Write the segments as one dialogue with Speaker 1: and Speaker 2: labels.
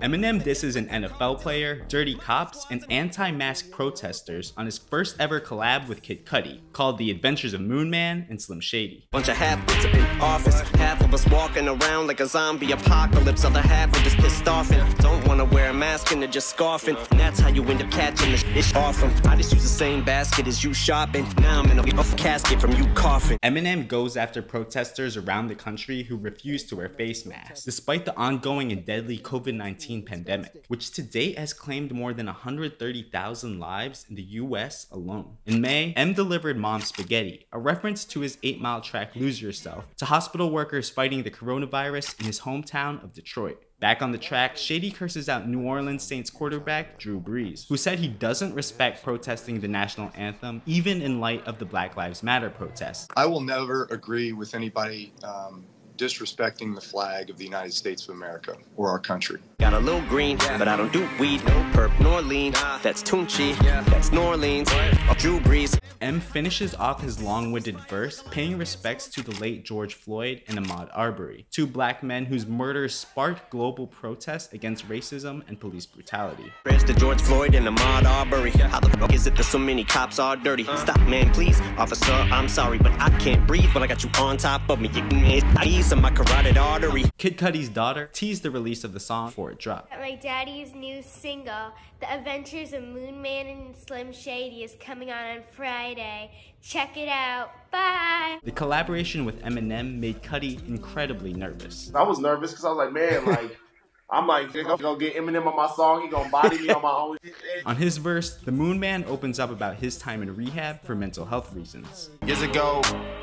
Speaker 1: Eminem disses an NFL player, dirty cops, and anti-mask protesters on his first ever collab with Kid Cudi, called The Adventures of Moon Man and Slim Shady.
Speaker 2: Bunch of half-wits in office, half of us walking around like a zombie apocalypse, other half are just pissed off and don't want to wear a mask and they're just scoffing, and that's how you end up catching the shit off them. I just use the same basket as you shopping, now I'm in a casket from you coughing.
Speaker 1: Eminem goes after protesters around the country who refuse to wear face masks, despite the ongoing and deadly COVID-19 pandemic, which to date has claimed more than 130,000 lives in the US alone. In May, M delivered Mom Spaghetti, a reference to his 8 Mile track Lose Yourself, to hospital workers fighting the coronavirus in his hometown of Detroit. Back on the track, Shady curses out New Orleans Saints quarterback Drew Brees, who said he doesn't respect protesting the national anthem, even in light of the Black Lives Matter protests.
Speaker 3: I will never agree with anybody disrespecting the flag of the United States of America or our country.
Speaker 2: Got a little green, but I don't do weed, no perp nor lean. That's Tunchi, that's New Orleans, Drew Brees.
Speaker 1: M finishes off his long-winded verse paying respects to the late George Floyd and Ahmaud Arbery, 2 black men whose murders sparked global protests against racism and police brutality.
Speaker 2: Prayers to George Floyd and Ahmaud Arbery. How the fuck is it that so many cops are dirty? Stop, man, please. Officer, I'm sorry, but I can't breathe when I got you on top of me. You in my carotid artery.
Speaker 1: Kid Cudi's daughter teased the release of the song before it dropped.
Speaker 4: My daddy's new single, The Adventures of Moon Man and Slim Shady, is coming on Friday. Check it out. Bye!
Speaker 1: The collaboration with Eminem made Cudi incredibly nervous.
Speaker 5: I was nervous because I was like, man, I'm like, they're gonna get Eminem on my song, he gonna body me on my own.
Speaker 1: On his verse, the Moon Man opens up about his time in rehab for mental health reasons.
Speaker 6: Years ago,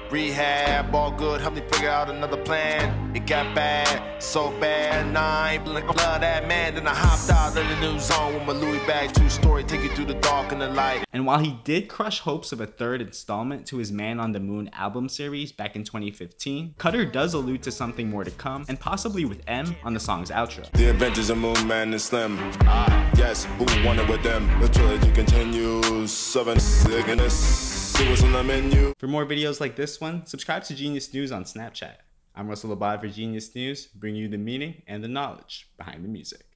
Speaker 6: rehab, all good, helped me figure out another plan. It got bad, so bad, I ain't love that man. Then I hopped out in the new zone with my Louis bag, 2-story, take you through the dark and the light.
Speaker 1: And while he did crush hopes of a 3rd installment to his Man on the Moon album series back in 2015, Cudder does allude to something more to come, and possibly with M on the song's outro.
Speaker 6: The Adventures of Moon Man and Slim. Yes, who wanted with them? The trilogy continues. 7 sickness. It was on the menu.
Speaker 1: For more videos like this one, subscribe to Genius News on Snapchat. I'm Russell Abad for Genius News, bringing you the meaning and the knowledge behind the music.